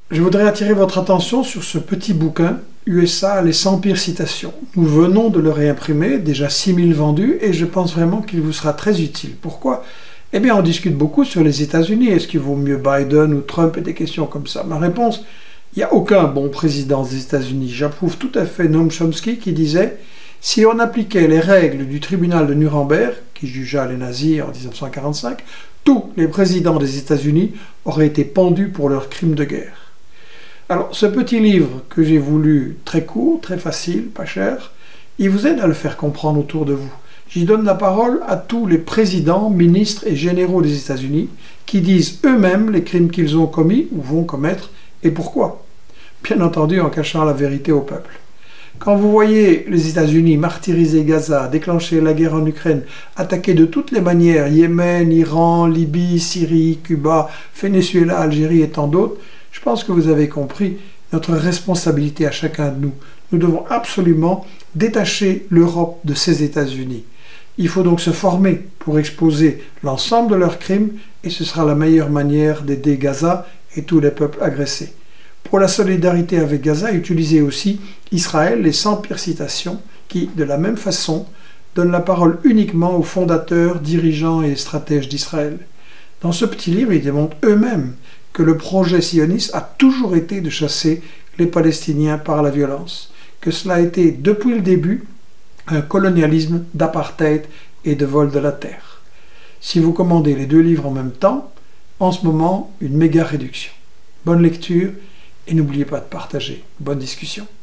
Je voudrais attirer votre attention sur ce petit bouquin, USA, les 100 pires citations. Nous venons de le réimprimer, déjà 6000 vendus, et je pense vraiment qu'il vous sera très utile. Pourquoi? Eh bien, on discute beaucoup sur les États-Unis. Est-ce qu'il vaut mieux Biden ou Trump et des questions comme ça? Ma réponse, il n'y a aucun bon président des États-Unis. J'approuve tout à fait Noam Chomsky qui disait « Si on appliquait les règles du tribunal de Nuremberg, qui jugea les nazis en 1945, tous les présidents des États-Unis auraient été pendus pour leurs crimes de guerre. » Alors, ce petit livre que j'ai voulu très court, très facile, pas cher, il vous aide à le faire comprendre autour de vous. J'y donne la parole à tous les présidents, ministres et généraux des États-Unis qui disent eux-mêmes les crimes qu'ils ont commis ou vont commettre et pourquoi. Bien entendu en cachant la vérité au peuple. Quand vous voyez les États-Unis martyriser Gaza, déclencher la guerre en Ukraine, attaquer de toutes les manières Yémen, Iran, Libye, Syrie, Cuba, Venezuela, Algérie et tant d'autres, je pense que vous avez compris notre responsabilité à chacun de nous. Nous devons absolument détacher l'Europe de ces États-Unis. Il faut donc se former pour exposer l'ensemble de leurs crimes et ce sera la meilleure manière d'aider Gaza et tous les peuples agressés. Pour la solidarité avec Gaza, utilisez aussi Israël, les 100 pires citations qui, de la même façon, donnent la parole uniquement aux fondateurs, dirigeants et stratèges d'Israël. Dans ce petit livre, ils démontrent eux-mêmes que le projet sioniste a toujours été de chasser les Palestiniens par la violence, que cela a été depuis le début un colonialisme d'apartheid et de vol de la terre. Si vous commandez les deux livres en même temps, en ce moment, une méga réduction. Bonne lecture et n'oubliez pas de partager. Bonne discussion.